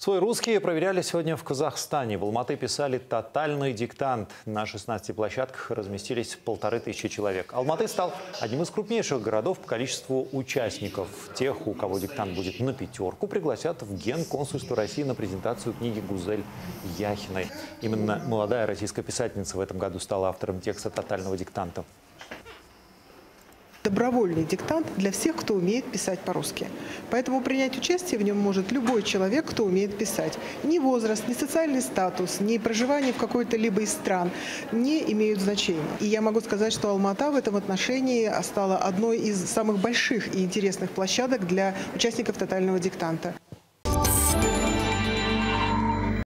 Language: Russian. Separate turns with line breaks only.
Свой русский проверяли сегодня в Казахстане. В Алматы писали тотальный диктант. На 16 площадках разместились 1500 человек. Алматы стал одним из крупнейших городов по количеству участников. Тех, у кого диктант будет на пятерку, пригласят в Генконсульство России на презентацию книги Гузель Яхиной. Именно молодая российская писательница в этом году стала автором текста тотального диктанта.
Добровольный диктант для всех, кто умеет писать по-русски. Поэтому принять участие в нем может любой человек, кто умеет писать. Ни возраст, ни социальный статус, ни проживание в какой-то либо из стран не имеют значения. И я могу сказать, что Алмата в этом отношении стала одной из самых больших и интересных площадок для участников тотального диктанта.